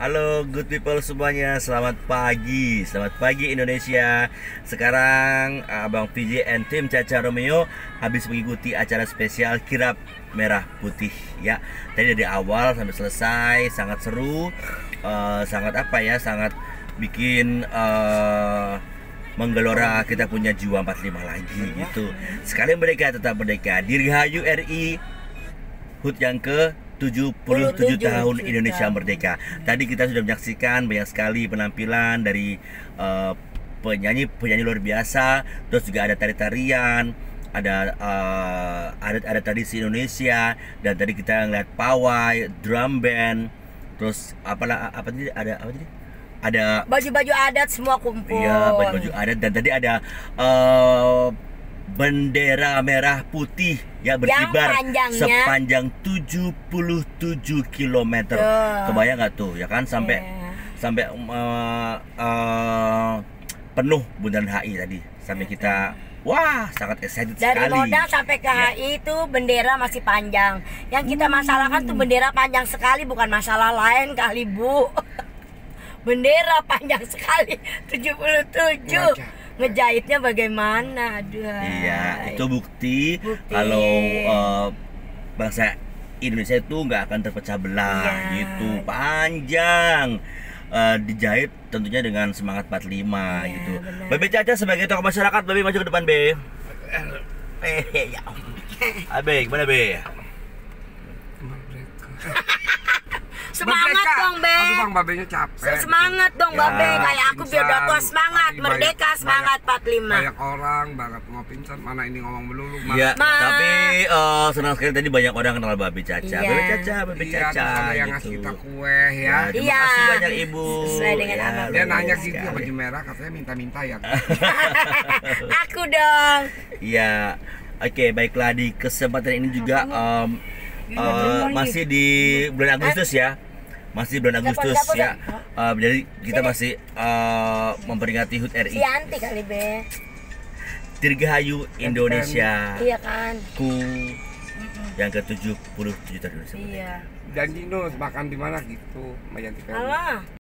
Halo good people semuanya, selamat pagi Indonesia. Sekarang Abang PJ and tim Caca Romeo habis mengikuti acara spesial kirap merah putih ya. Tadi dari awal sampai selesai sangat seru, sangat sangat bikin menggelora kita punya jiwa 45 lagi gitu. Sekali mereka tetap merdeka. Dirgahayu RI HUT yang ke 77 tahun Indonesia merdeka. Tadi kita sudah menyaksikan banyak sekali penampilan dari penyanyi luar biasa. Terus juga ada tari-tarian, ada tradisi Indonesia, dan tadi kita ngeliat pawai, drum band, terus apa tadi ada baju-baju adat semua kumpul. Iya, baju-baju adat, dan tadi ada bendera merah putih ya berkibar sepanjang 77 km. Kebayang nggak tuh ya kan sampai penuh Bundaran HI tadi, sampai kita wah sangat excited dari sekali. Dari Moda sampai ke HI itu bendera masih panjang. Yang kita masalahkan tuh bendera panjang sekali, bukan masalah lain kali Bu. Bendera panjang sekali 77. Ngejahitnya bagaimana? Aduh. Iya, itu bukti kalau bangsa Indonesia itu nggak akan terpecah belah gitu. Panjang, dijahit tentunya dengan semangat 45 gitu. Bener. Bebe Caca sebagai tokoh masyarakat, Bebe maju ke depan, Be. Ya. Abe, gimana, Be? Semangat dong, Be. Aduh Bang, Babenya capek. Semangat dong, ya, Babe. Kayak aku biar udah tua semangat. Merdeka, semangat 45. Banyak orang banget mau pingsan. Mana ini ngomong melulu. Iya, tapi senang sekali tadi banyak orang kenal Babe Caca. Iya. Babe Caca, Babe Caca. Ada yang gitu. ngasih kita kue ya. Terima kasih banyak Ibu. Sesuai dengan amal. Dia nanya gitu ya, baju merah katanya minta-minta ya. Aku dong. Iya. Oke, baiklah, di kesempatan ini juga masih di bulan Agustus ya. Masih bulan Agustus ya. Jadi kita masih memperingati HUT RI. Si Anti kali, Be. Dirgahayu Indonesia. Iya kan. Yang ke-77 tahun Indonesia. Iya. Janji Nus makan di mana gitu, Mbak Yanti. Alah.